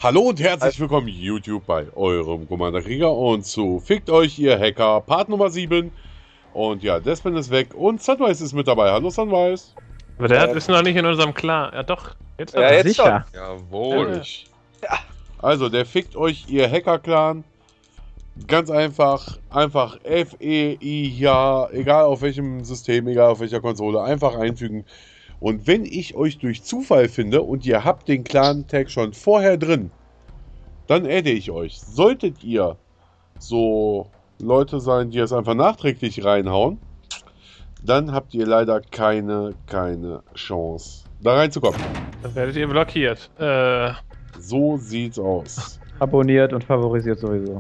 Hallo und herzlich willkommen YouTube bei eurem Commander Krieger und zu Fickt euch ihr Hacker, Part Nummer 7. Und ja, Desmond ist weg und Sunrise ist mit dabei. Hallo Sunrise. Aber der ist noch nicht in unserem Clan. Ja doch, jetzt Ja, jetzt sicher. Jawohl. Ja. Also, der Fickt euch ihr Hacker-Clan. Ganz einfach, FEI, ja, egal auf welchem System, egal auf welcher Konsole, einfach einfügen. Und wenn ich euch durch Zufall finde und ihr habt den Clan-Tag schon vorher drin, dann adde ich euch. Solltet ihr so Leute sein, die es einfach nachträglich reinhauen, dann habt ihr leider keine Chance, da reinzukommen. Dann werdet ihr blockiert. So sieht's aus. Abonniert und favorisiert sowieso.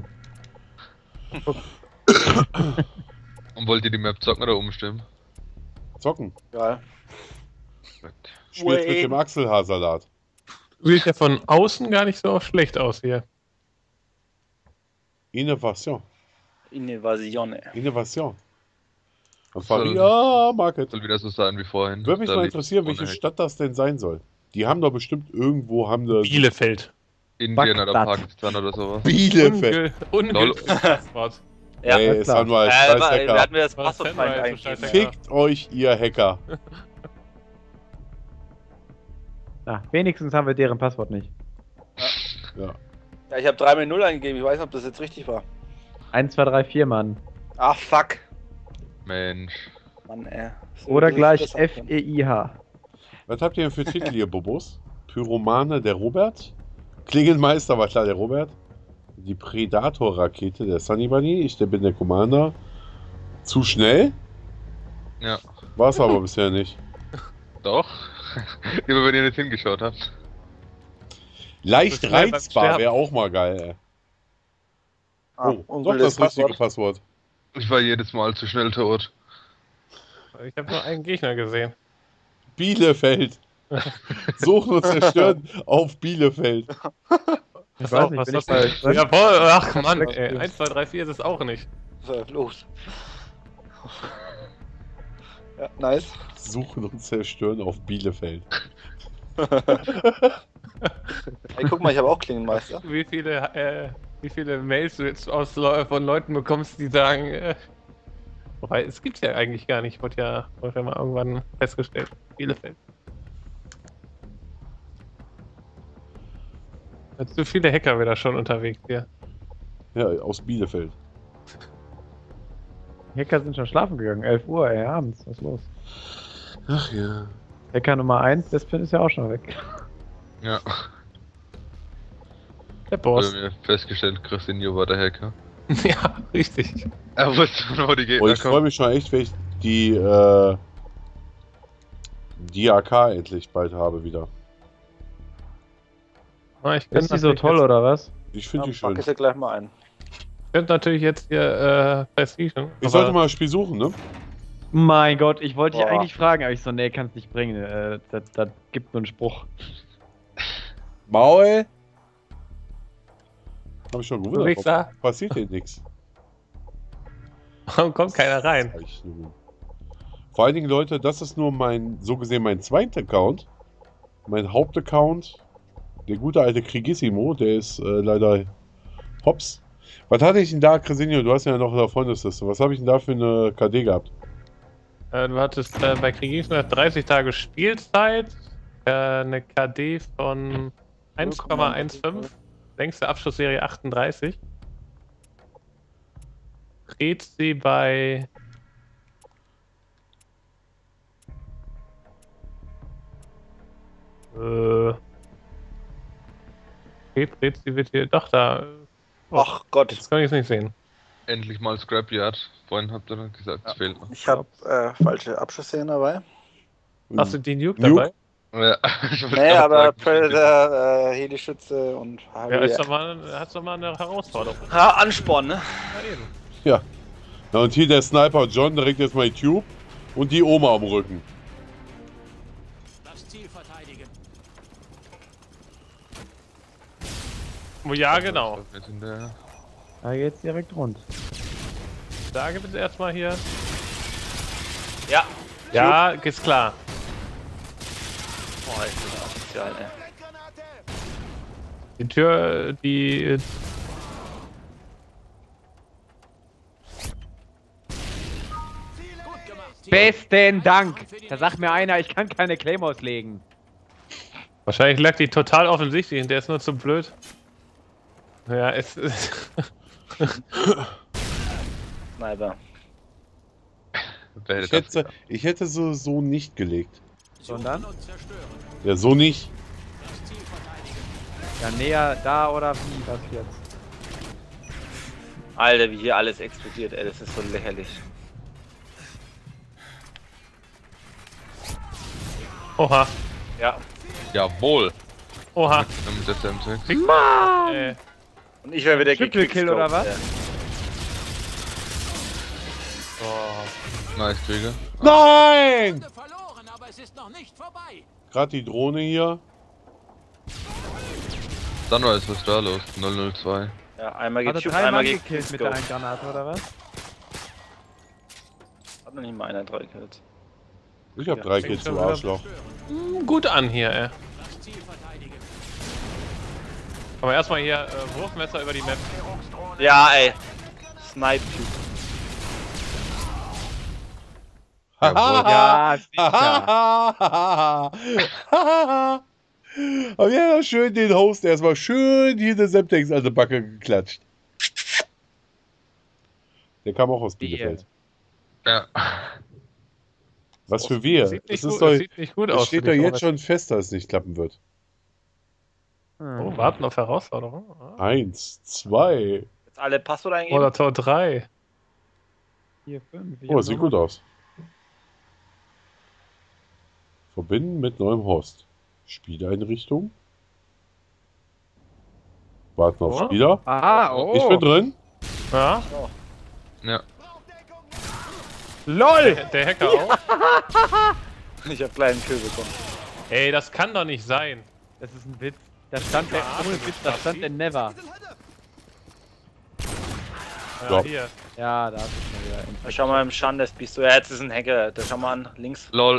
Und wollt ihr die Map zocken oder umstimmen? Zocken. Ja. Spielt mit dem Achselhaarsalat. Sieht ja von außen gar nicht so schlecht aus hier. Innovation. Innovation. Und Faria Market. Soll wieder so sein wie vorhin. Würde mich Da mal liegt interessieren, ohne welche Heck. Stadt das denn sein soll. Die haben doch bestimmt irgendwo, Bielefeld. Indien oder Bagdad. Pakistan oder sowas. Bielefeld. Ungültiges Passwort. Ja, Ey, klar. Sunrise, scheiß Wir Hacker. hatten wir das Was Passwort denn, weil eigentlich so scheiß eingegeben. Hacker? Fickt euch, ihr Hacker. Ja, wenigstens haben wir deren Passwort nicht. Ja. Ja, ich habe 3 mit 0 eingegeben, ich weiß nicht, ob das jetzt richtig war. 1, 2, 3, 4, Mann. Ach, fuck. Mensch. Mann, ey. So, Oder das gleich ist besser. FEIH. Was habt ihr denn für Titel hier, Bobos? Pyromane, der Robert. Klingelmeister war klar, der Robert. Die Predator-Rakete, der Sunny Bunny. Ich bin der Commander. Zu schnell? Ja. War es aber bisher nicht. Doch. Immer wenn ihr nicht hingeschaut habt. Leicht Zu schnell beim reizbar Sterben. wäre auch mal geil, ey. Ah, Oh, doch ungültiges das richtige Passwort. Ich war jedes Mal zu schnell tot. Ich habe nur einen Gegner gesehen. Bielefeld. Suchen und zerstören auf Bielefeld. Ich weiß nicht, bin ich bei euch drin? Jawohl, ach Mann, ey. 1, 2, 3, 4 ist es auch nicht. So, los. Ja, nice. Suchen und zerstören auf Bielefeld. Ey, guck mal, ich habe auch Klingenmeister. Wie viele Mails du jetzt von Leuten bekommst, die sagen, wobei, es gibt's ja eigentlich gar nicht, wurde ja mal irgendwann festgestellt. Bielefeld. Jetzt zu viele Hacker wieder schon unterwegs hier. Ja, aus Bielefeld. Hacker sind schon schlafen gegangen. 11 Uhr, ey, abends. Was ist los? Ach ja. Hacker Nummer 1, das ist ja auch schon weg. Ja. Der Boss. Wurde mir festgestellt, Christinho war der Hacker. Ja, richtig. Er wusste, wo die Oh, Gegner ich freue kommen. mich schon echt, wenn ich die AK endlich bald habe wieder. Ich Ist die so toll, oder was? Ich finde Ja, die schön. pack es ja gleich mal ein. könnte natürlich jetzt hier Prestige. Ich sollte mal ein Spiel suchen, ne? Mein Gott, ich wollte dich Boah. eigentlich fragen, aber ich so, nee, kann's nicht bringen. Das gibt nur einen Spruch. Maul! Hab ich schon Du gewundert. legst da, Passiert hier nichts. warum kommt keiner rein? Zeichnungen. Vor allen Dingen, Leute, das ist nur so gesehen mein zweiter Account. Mein Hauptaccount. Der gute alte Krigissimo, der ist leider hops. Was hatte ich denn da, Cresinio? Du hast ja noch in der Freundesliste. Was habe ich denn da für eine KD gehabt? Du hattest bei Kriegisner 30 Tage Spielzeit, eine KD von 1,15, längste Abschlussserie 38. Prezi bei okay, Prezi wird hier doch da. Ach Gott, Das kann ich jetzt nicht sehen. Endlich mal Scrapyard. Vorhin habt ihr gesagt, es fehlt noch. ich habe falsche Abschussszenen dabei. Hast du die Nuke Nuke? dabei? Ja, ich wollte Nee, gerade aber sagen, Predator, Helischütze und Ja, ist doch mal eine Herausforderung. Ha, Ansporn, ne? Ja, eben. Ja. Na, und hier der Sniper John direkt jetzt mal die Tube und die Oma am Rücken. Das Ziel verteidigen. Oh, ja, genau. Wir sind der- Da geht's direkt rund. Da gibt es erstmal hier. Ja. Ja, ist klar. Oh, ist das asozial, ey. Die Tür, die... Besten Dank! Da sagt mir einer, ich kann keine Claymores legen. Wahrscheinlich lag die total offensichtlich und der ist nur zu blöd. Ja, es ist... Sniper. Wer hätte das Ich hätte so nicht gelegt. Sondern? Ja, so nicht. Ja, näher da oder wie? Was jetzt? Alter, wie hier alles explodiert, ey, das ist so lächerlich. Oha. Ja. Jawohl. Oha. Mit der SMT. Und ich wäre wieder Triple Kill oder was? Oh. Nice, Krieger. Nein! verloren, aber es ist noch nicht vorbei. Gerade die Drohne hier. Sunrise, was ist da los? 002. Ja, einmal Hat er getubed, 3 einmal Mann gekillt mit der gekillt. Granate oder was? Hat noch nicht mal einer 3 Kills. Ich hab Ja, 3 fängt Kills, schon du wieder- Arschloch. Gut an hier, ey. Das Ziel verteidigen. Aber erstmal hier Wurfmesser über die Map. Ja, ey. Snipe. Haha! Ja, sicher. Haha! Aber ja, schön den Host erstmal schön hier den Semtex an der Backe geklatscht. Der kam auch aus Bielefeld. Ja. Was für wir? Sieht Es nicht, ist gut, doch, das sieht nicht gut es aus. steht finde doch ich, jetzt schon fest, dass es nicht klappen wird. Oh, warten auf Herausforderung. Ah. 1, 2. Jetzt alle Passwort eingeben. Oder Tor 3. 4, 5. Oh, sieht gut aus. Verbinden mit neuem Host. Spieleinrichtung. Warten auf Oh. Spieler. Ah, oh. Ich bin drin. Ja, Ja. LOL! der Hacker auch. Ich hab gleich einen Kill bekommen. Ey, das kann doch nicht sein. Das ist ein Witz. Da stand der, ohne Witz, da stand der Never. Ja, So. hier. Ja, da ist es schon wieder. Da schau mal im Schandes bist du. Ja, jetzt ist ein Hacker. Da schau mal an. Links. Lol.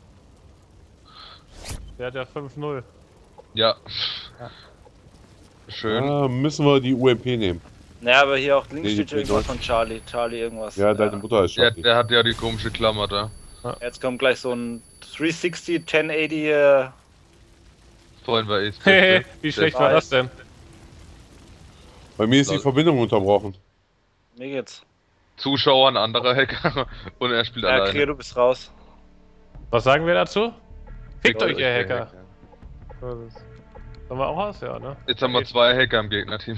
Der hat ja 5-0. Ja. Ja. Schön. Müssen wir die UMP nehmen. Naja, aber hier auch links Nee, steht die irgendwas Deutsch- von Charlie. Charlie irgendwas. Ja, deine Mutter ist schon. Der hat ja die komische Klammer da. Jetzt kommt gleich so ein 360, 1080. Vorhin war eh. Hehe, wie schlecht war das denn? Bei mir ist die Lol. Verbindung unterbrochen. Mir geht's. Zuschauer, ein anderer Hacker und er spielt Ja, Krier, alleine. du bist raus. Was sagen wir dazu? Fickt Lol, euch, ihr ich bin Hacker. Sollen wir auch aus? Ja, ne? Jetzt haben wir 2 Hacker im Gegnerteam.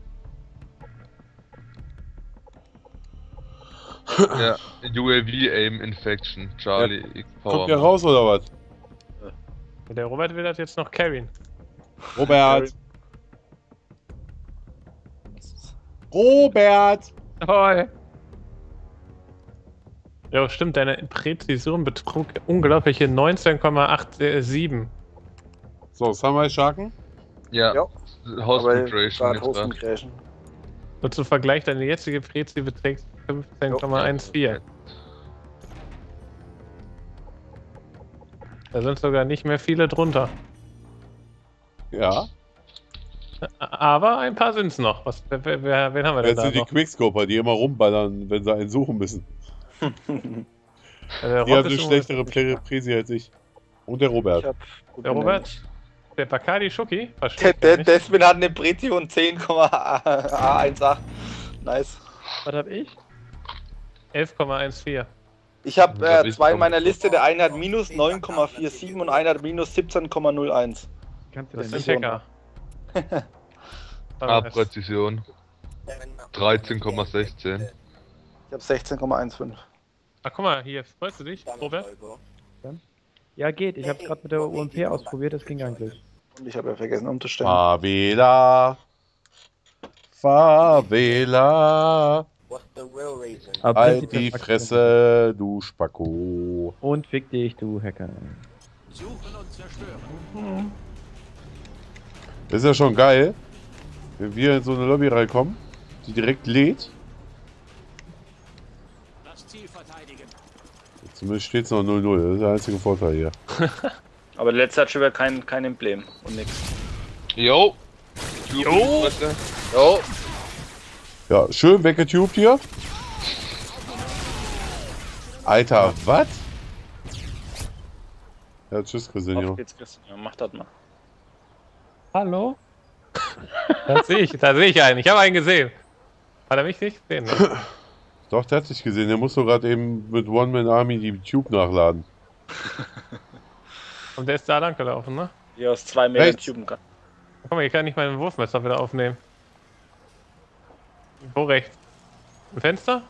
Ja, UAV Aim Infection, Charlie X Kommt Power. ihr raus oder was? Der Robert will das jetzt noch carryen. Robert! Robert! Toll! Ja, stimmt, deine Präzision betrug unglaubliche 19,87. So, Samurai Sharken? Ja, Ja. Host Aber Migration gerade jetzt Host da. Migration. Nur zum Vergleich, deine jetzige Prezi beträgt 15,14. Da sind sogar nicht mehr viele drunter. Ja. Aber ein paar sind's noch. Wen haben wir denn Jetzt da sind die noch? Quickscoper, die immer rumballern, wenn sie einen suchen müssen. Der Die Rob haben eine ist schlechtere Präsi als ich. Und der Ich Robert. hab Der Robert? Der Bacardi Schuki? Der, Versteht der nicht. Desmond hat eine Prezision 10,18. Nice. Was hab ich? 11,14. Ich habe Das ist zwei in doch- meiner Liste. Der eine hat minus 9,47 und einer hat minus 17,01. Kannst du Das denn sind nicht? Hacker. Präzision 13,16. Ich habe 16,15. Ach, guck mal, hier, freust du dich, Robert? Ja, geht. Ich hab's gerade mit der UMP ausprobiert, das ging eigentlich. Und ich habe ja vergessen umzustellen. Favela. Favela. Aber Halt prinzipiell die fuck ich Fresse, du Spacko. den. Und fick dich, du Hacker. Suchen und zerstören. Das ist ja schon geil, wenn wir in so eine Lobby reinkommen, die direkt lädt. Das Ziel verteidigen. Zumindest steht es noch 0-0. Das ist der einzige Vorteil hier. Aber der letzte hat schon wieder kein Emblem und nix. Jo, Jo! Jo. Ja, schön weggetubt hier. Alter, was? Ja, tschüss, Chrisinho. Auf geht's, Christian. Mach das mal. Hallo? Da sehe ich einen. Ich habe einen gesehen. Hat er mich nicht gesehen? Ne? Doch, der hat dich gesehen. Der muss doch gerade eben mit One-Man-Army die Tube nachladen. Und der ist da lang gelaufen, ne? Hier aus 2 Metern Rechts. tuben kann. Guck mal, hier kann ich meinen Wurfmesser wieder aufnehmen. Wo rechts? Im Fenster?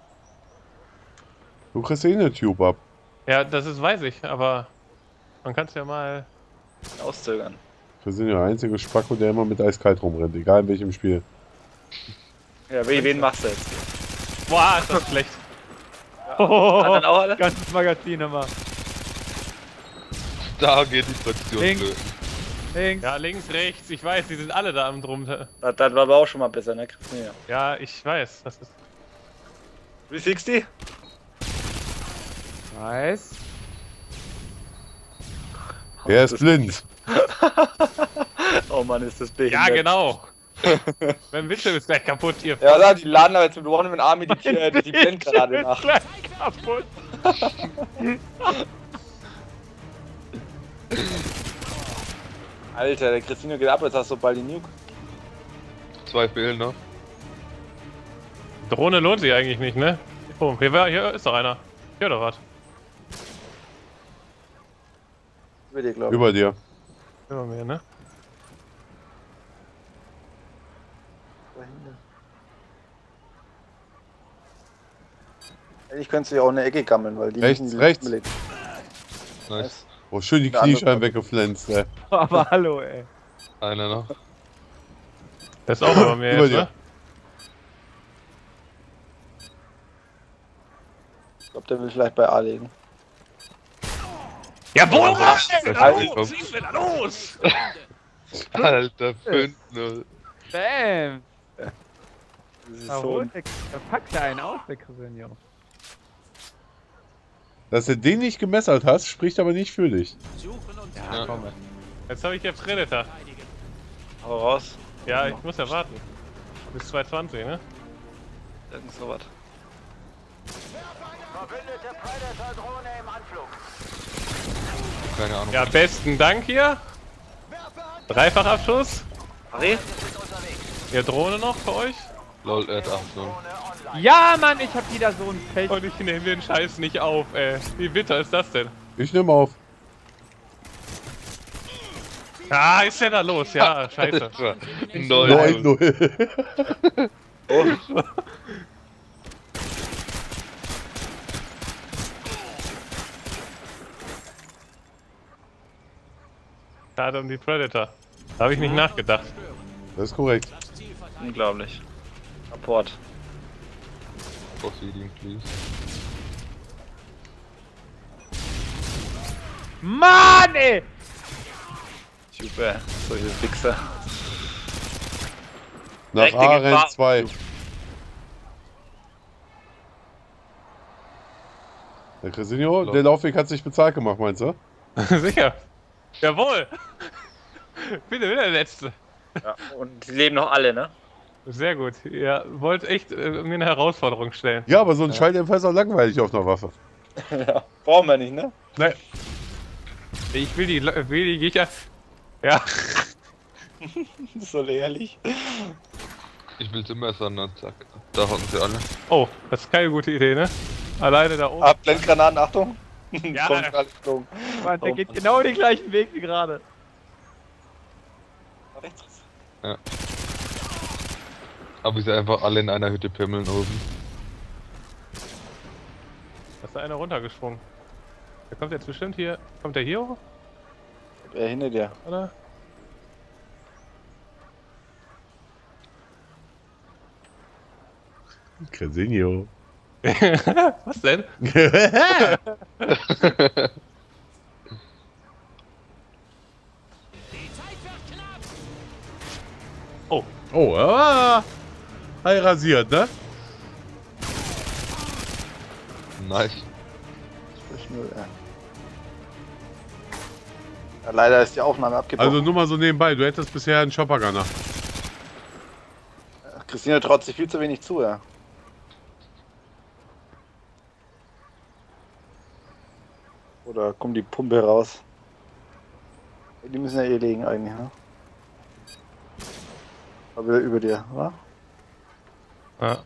Du kriegst eh eine Tube ab. Ja, das ist, weiß ich, aber man kann es ja mal. Auszögern. Chrisinho, der einzige Spacko, der immer mit eiskalt rumrennt, egal in welchem Spiel. Ja, wen machst du jetzt? Boah, ist das schlecht. Anderen auch alle? Ganzes Magazin immer. Da geht die Fraktion Links. flöten. Links. Ja, links, rechts, ich weiß, die sind alle da am drum. Das war aber auch schon mal besser, ne? Christian? Ja, ich weiß, das ist. 360? Nice. Er ist blind. Oh Mann, ist das Ja, behindert. genau. Mein Bildschirm ist gleich kaputt hier. Ja, da, die laden aber jetzt mit One Man Army die Blendgranaten nach. Gleich kaputt. Alter, der Christino geht ab, jetzt hast du bald die Nuke. 2 fehlen noch. Drohne lohnt sich eigentlich nicht, ne? Oh, hier ist doch einer. Hier oder was? Über dir, glaube ich. Über dir. Immer mehr, ne? Eigentlich könntest du ja auch in eine Ecke gammeln, weil die Rechts, müssen die rechts. belegen. Nice. Oh, schön die Der andere Kniescheiben weggeflänzt, ey. Aber hallo, ey. Einer noch. Das ist auch über mir Über jetzt, dir. ne? Ich glaube, der will vielleicht bei A legen. Jawohl! Alter, Was ist denn da los? Alter 5-0. Bam. Das ist Da so holt der, da packt er einen aus, der Chrisinho. Dass du den nicht gemessert hast, spricht aber nicht für dich. Suchen und Ja. Komm. Jetzt habe ich ja Predator. verteidigen. Hau raus. Ja, ich muss ja warten. Bis 220, ne? Irgend sowas. Keine Ahnung. Ja, besten Dank hier. Dreifachabschuss. Harry? Ja, Drohne noch für euch. Lol, er hat 8 0. Ja, Mann, ich hab wieder so ein Pech. Und ich nehme den Scheiß nicht auf, ey. Wie bitter ist das denn? Ich nehme auf. Ah, ist denn da los? Ja, scheiße. 9-0. 9-0. Oh, Schade um die Predator. Da habe ich nicht nachgedacht. Das ist korrekt. Das Ziel verteidigen. unglaublich. Rapport. Proceeding, please. Mann, ey! Super. Solche Fixer. Nach Rechte A Gefahr. rennt 2. Der Chrisinho, der Laufweg hat sich bezahlt gemacht, meinst du? Sicher. Jawohl. Bitte, wieder der Letzte. Ja, und die leben noch alle, ne? Sehr gut. Ihr wollt echt mir eine Herausforderung stellen. Ja, aber so ein Schalldämpfer ist auch langweilig auf einer Waffe. Ja. Brauchen wir nicht, ne? Nee. Ich will die Gegner. Ja. Das ist so lächerlich. Ich will sie messern und zack. Da hocken sie alle. Oh, das ist keine gute Idee, ne? Alleine da oben. Ah, Blendgranaten, Achtung! Ja. Kommt alles geflogen. Mann, der geht genau den gleichen Weg wie gerade. Rechts. Aber sie einfach alle in einer Hütte pimmeln oben. Da ist da einer runtergesprungen. Der kommt jetzt bestimmt hier. Kommt der hier hoch? Wer hinter dir? Oder? Chrisinho. Was denn? Die Zeit wird knapp. Oh, Oh, rasiert, ne? Nice. Ja, leider ist die Aufnahme abgebrochen. Also nur mal so nebenbei, du hättest bisher einen Choppergunner. Christina traut sich viel zu wenig zu, ja. Oder kommt die Pumpe raus? Die müssen ja eh legen eigentlich, ne? Aber über dir, wa? Ja.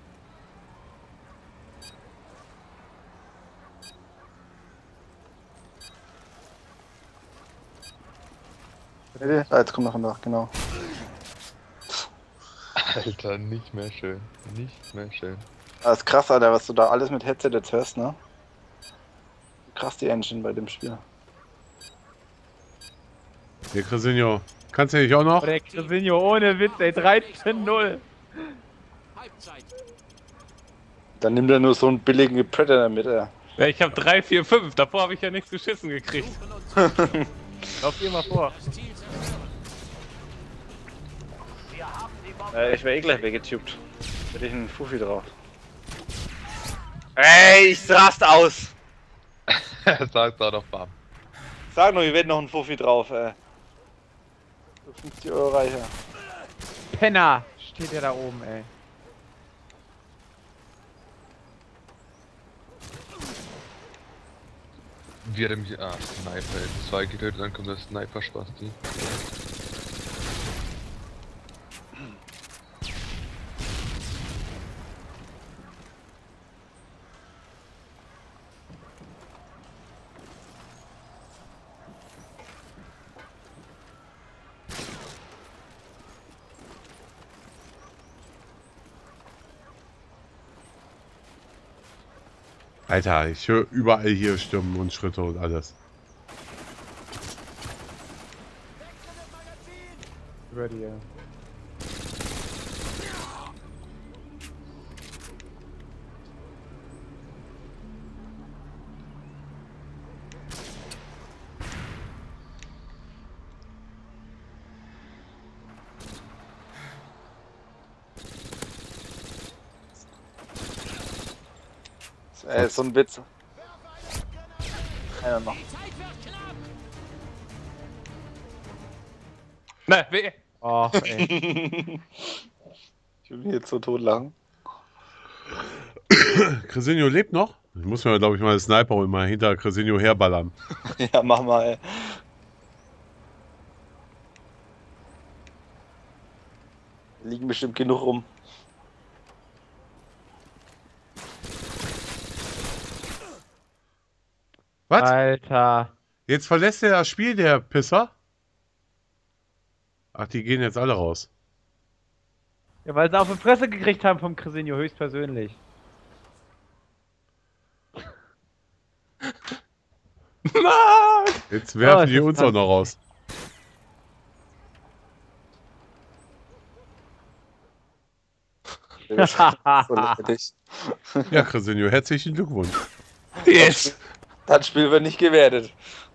Ah, jetzt kommt noch ein Dach, genau. Alter, nicht mehr schön. Nicht mehr schön. Das ist krass, Alter, was du da alles mit Headset jetzt hörst, ne? Krass die Engine bei dem Spiel. Hier, Cresinho. Kannst du nicht auch noch? Oh, der Cresinho, ohne Witz, ey, 13-0. Halbzeit. Dann nimmt er nur so einen billigen Predator mit, ey. Ja, ich habe 3, 4, 5. Davor habe ich ja nichts geschissen gekriegt. Lauf dir mal vor. Das Ziel zerstören. Ich wäre eh gleich weggetubt. Hätte ich einen Fuffi drauf. Ey, ich rast aus! Er sagt auch noch Bam. Sag nur, wir werden noch einen Fuffi drauf, ey. 50 Euro reicher. Penner steht der da oben, ey. Wie hat er mich. Ah, Sniper. 2 getötet, dann kommt der Sniper-Spasti. Alter, ich höre überall hier Stimmen und Schritte und alles. Über dir. Ey, so ein Witz. Einer noch. Die Zeit wird knapp. Na, weh. Och, ey. Ich will mich jetzt so tot lachen. Cresinho lebt noch? Ich muss mir, glaube ich, mal einen Sniper holen, mal hinter Cresinho herballern. Ja, mach mal, ey. Liegen bestimmt genug rum. Was? Alter. Jetzt verlässt er das Spiel, der Pisser? Ach, die gehen jetzt alle raus. Ja, weil sie auf die Fresse gekriegt haben vom Cresinho, höchstpersönlich. Mann! Jetzt werfen Oh, die das uns ist auch noch raus. So lächerlich. Ja, Cresinho, herzlichen Glückwunsch. Yes! Das Spiel wird nicht gewertet.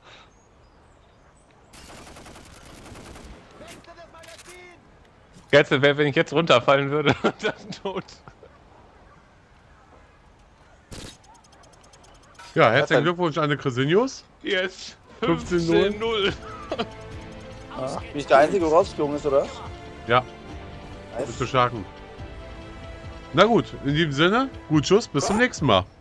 Geilste wäre, wenn ich jetzt runterfallen würde und dann tot. Ja, herzlichen Glückwunsch an die Cresinhos. Yes! 15-0. 15-0. Bin ich der Einzige, der rausgeflogen ist, oder? Ja, Nice. bist du starken. Na gut, in diesem Sinne, gut Schuss, bis zum nächsten Mal.